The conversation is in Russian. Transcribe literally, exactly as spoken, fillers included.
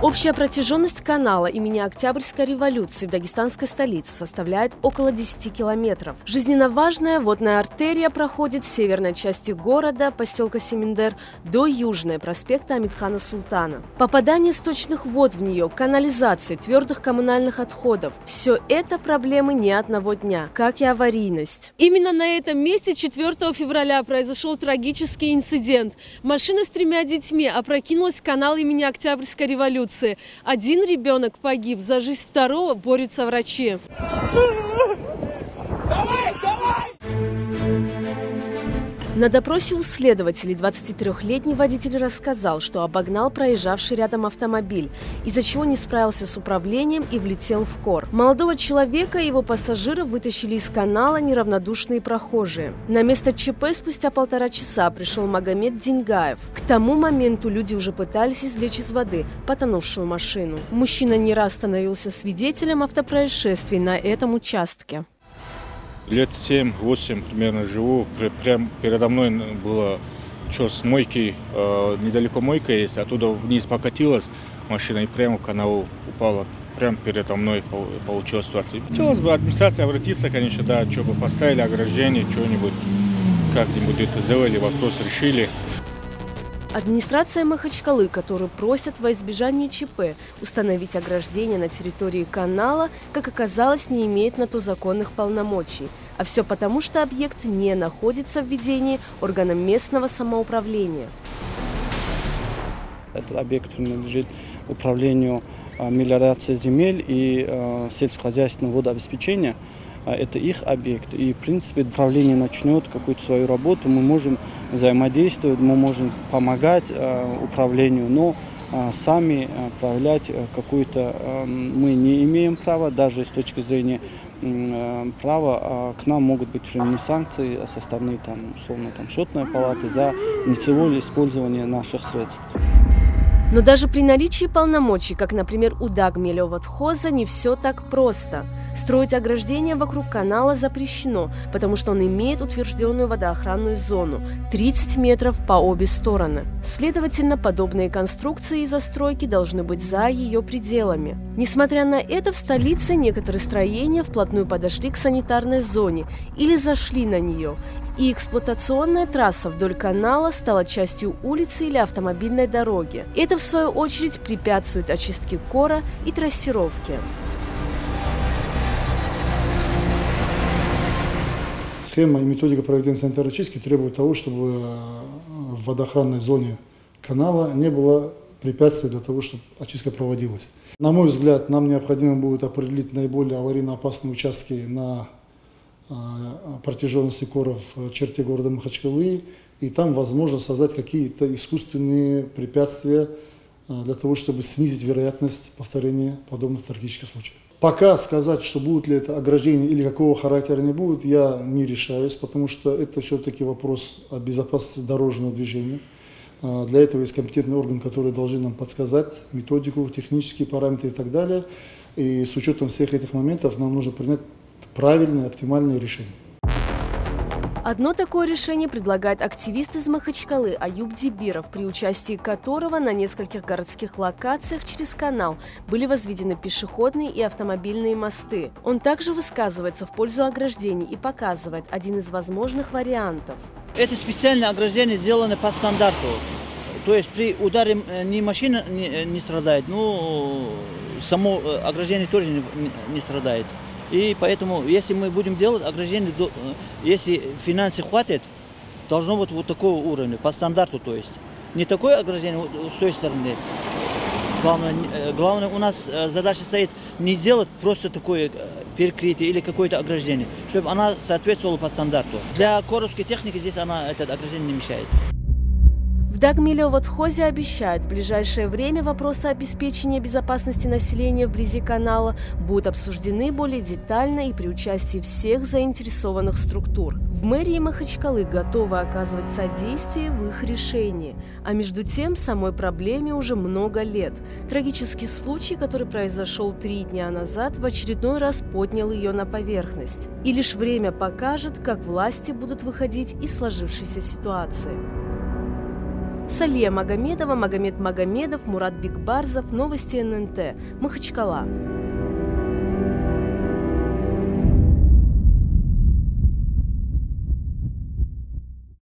Общая протяженность канала имени Октябрьской революции в дагестанской столице составляет около десяти километров. Жизненно важная водная артерия проходит с северной части города, поселка Семендер, до южной, проспекта Амитхана Султана. Попадание сточных вод в нее, канализации, твердых коммунальных отходов – все это проблемы не одного дня, как и аварийность. Именно на этом месте четвёртого февраля произошел трагический инцидент. Машина с тремя детьми опрокинулась в канал имени Октябрьской революции. Один ребенок погиб, за жизнь второго борются врачи. Давай, давай! На допросе у следователей двадцатитрёхлетний водитель рассказал, что обогнал проезжавший рядом автомобиль, из-за чего не справился с управлением и влетел в кор. Молодого человека и его пассажиров вытащили из канала неравнодушные прохожие. На место ЧП спустя полтора часа пришел Магомед Деньгаев. К тому моменту люди уже пытались извлечь из воды потонувшую машину. Мужчина не раз становился свидетелем автопроисшествий на этом участке. Лет семь-восемь примерно живу. Прямо передо мной было что, с мойки, э, недалеко мойка есть, оттуда вниз покатилась машина и прямо в канал упала. Прямо передо мной получилась ситуация. Хотелось бы администрация обратиться, конечно, да, чтобы поставили ограждение, что-нибудь, как-нибудь это сделали, вопрос решили. Администрация Махачкалы, которую просят во избежание ЧП установить ограждение на территории канала, как оказалось, не имеет на то законных полномочий. А все потому, что объект не находится в ведении органам местного самоуправления. Этот объект принадлежит управлению мелиорации земель и э, сельскохозяйственного водообеспечения. Это их объект. И, в принципе, управление начнет какую-то свою работу. Мы можем взаимодействовать, мы можем помогать э, управлению, но э, сами управлять какую-то э, мы не имеем права. Даже с точки зрения э, права э, к нам могут быть применены санкции со стороны, там, условно, там, счетной палаты за нецелевое использование наших средств. Но даже при наличии полномочий, как, например, у Дагмилеводхоза, не все так просто. Строить ограждение вокруг канала запрещено, потому что он имеет утвержденную водоохранную зону – тридцать метров по обе стороны. Следовательно, подобные конструкции и застройки должны быть за ее пределами. Несмотря на это, в столице некоторые строения вплотную подошли к санитарной зоне или зашли на нее. И эксплуатационная трасса вдоль канала стала частью улицы или автомобильной дороги. Это, в свою очередь, препятствует очистке кора и трассировке. Схема и методика проведения санитарной очистки требуют того, чтобы в водоохранной зоне канала не было препятствий для того, чтобы очистка проводилась. На мой взгляд, нам необходимо будет определить наиболее аварийно опасные участки на протяженности коров в черте города Махачкалы, и там возможно создать какие-то искусственные препятствия для того, чтобы снизить вероятность повторения подобных трагических случаев. Пока сказать, что будут ли это ограждения или какого характера они будут, я не решаюсь, потому что это все-таки вопрос о безопасности дорожного движения. Для этого есть компетентный орган, который должен нам подсказать методику, технические параметры и так далее. И с учетом всех этих моментов нам нужно принять правильное, оптимальное решение. Одно такое решение предлагает активист из Махачкалы Аюб Дибиров, при участии которого на нескольких городских локациях через канал были возведены пешеходные и автомобильные мосты. Он также высказывается в пользу ограждений и показывает один из возможных вариантов. Это специальное ограждение сделано по стандарту. То есть при ударе ни машина не, не страдает, но само ограждение тоже не, не страдает. И поэтому, если мы будем делать ограждение, если финансов хватит, должно быть вот такого уровня, по стандарту, то есть. Не такое ограждение с той стороны. Главное, главное у нас задача стоит не сделать просто такое перекрытие или какое-то ограждение, чтобы она соответствовала по стандарту. Для коровской техники здесь она, это ограждение не мешает. В Дагмилеводхозе обещают, в ближайшее время вопросы обеспечения безопасности населения вблизи канала будут обсуждены более детально и при участии всех заинтересованных структур. В мэрии Махачкалы готовы оказывать содействие в их решении. А между тем, самой проблеме уже много лет. Трагический случай, который произошел три дня назад, в очередной раз поднял ее на поверхность. И лишь время покажет, как власти будут выходить из сложившейся ситуации. Салия Магомедова, Магомед Магомедов, Мурат Бикбарзов. Новости эн эн тэ. Махачкала.